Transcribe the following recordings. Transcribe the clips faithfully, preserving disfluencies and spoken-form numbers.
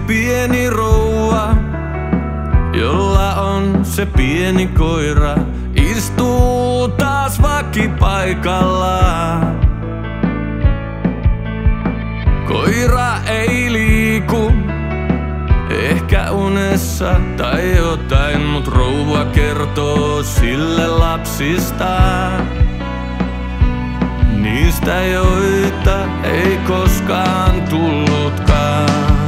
pieni rouva, jolla on se pieni koira, istuu taas vakipaikallaan. Koira ei liiku, ehkä unessa tai jotain, mut rouva kertoo sille lapsistaan. Niistä, joita ei koskaan tullutkaan.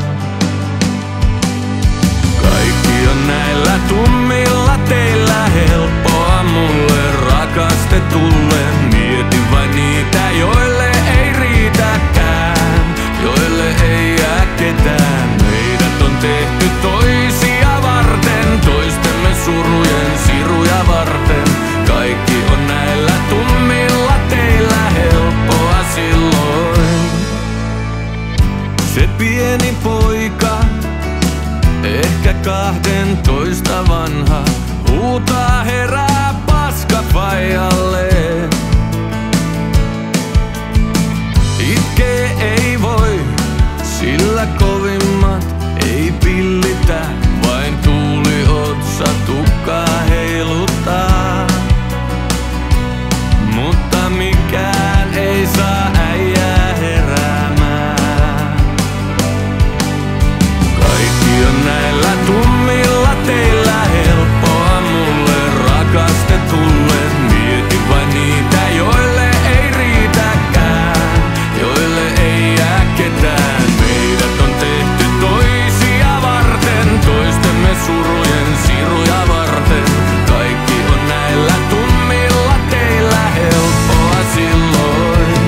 Kaikki on näillä tummilla teillä helppoa mulle rakastetulle. Mietin vain niitä, joille ei riitäkään, joille ei jää ketään. Meidät on tehty toisia varten, toistemme surujen siruja varten. Kaikki on näillä tummilla teillä helppoa silloin. Se pieni poika, ehkä kahdentoista vanha, huutaa herää paskafaijalle. Itkee ei voi, sillä kovimmat ei pillitä, vain tuuli otsa tukkaa heiluttaa. Mutta mikään ei saa äijää heräämään. Kaikki on näillä tummilla teillä helppoa mulle rakastetulle. Mietin vain niitä, joille ei riitäkään, joille ei jää ketään. Meidät on tehty toisia varten, toistemme surujen siruja varten. Kaikki on näillä tummilla teillä helppoa silloin.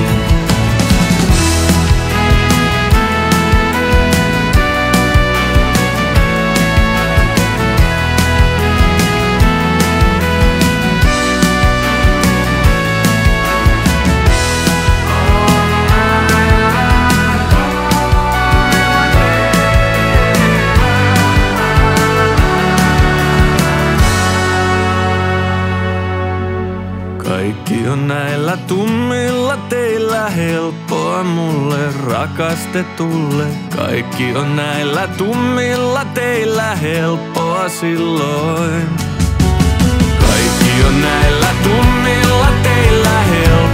Kaikki on näillä tummilla teillä helppoa mulle rakastetulle. Kaikki on näillä tummilla teillä helppoa silloin. Kaikki on näillä tummilla teillä helppoa.